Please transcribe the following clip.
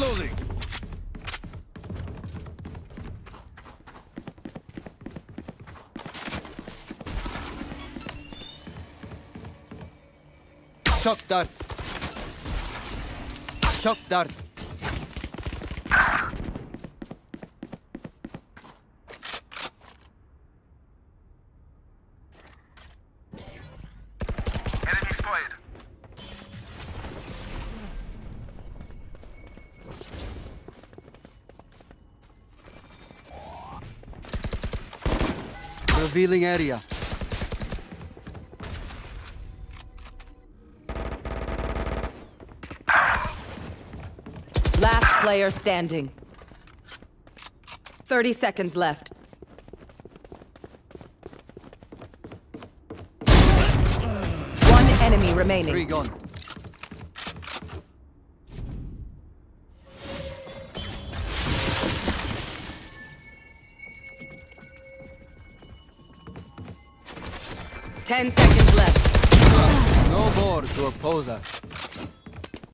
Reloading. Shock dart. Shock dart. Enemy spotted. Revealing area. Last player standing. 30 seconds left. One enemy remaining. 3 gone. Ten seconds left. No more to oppose us.